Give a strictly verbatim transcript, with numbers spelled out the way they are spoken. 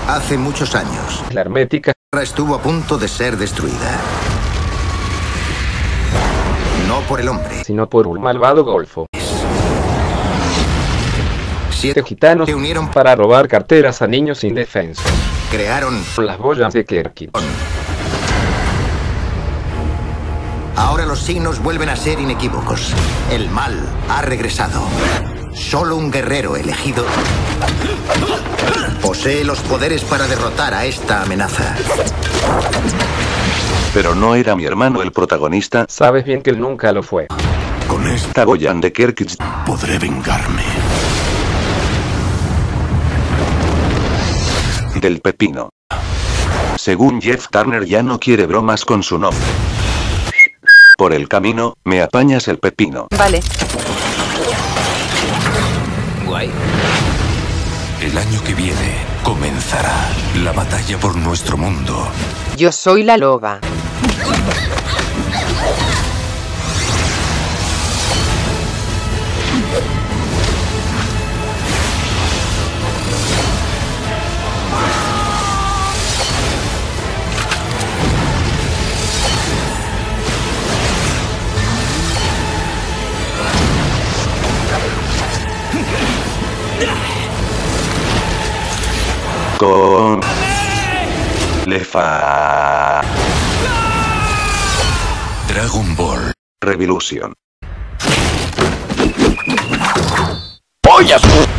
Hace muchos años, La hermética estuvo a punto de ser destruida. No por el hombre. sino por un malvado golfo. Siete Siete gitanos se unieron, para robar carteras a niños indefensos. crearon. Las boyas de Kerkit. Ahora los signos vuelven a ser inequívocos. El mal ha regresado. Solo un guerrero elegido posee los poderes para derrotar a esta amenaza. Pero no era mi hermano el protagonista. Sabes bien que él nunca lo fue. Con esta Esta Boyan de Kerkit. podré vengarme. Del pepino. Según Jeff Turner ya no quiere bromas con su nombre. Por el camino, me apañas el pepino. Vale. Guay. El año que viene comenzará la batalla por nuestro mundo. Yo soy la loba. Con... Lefa... Dragon Ball. Revolution. ¡Pollas!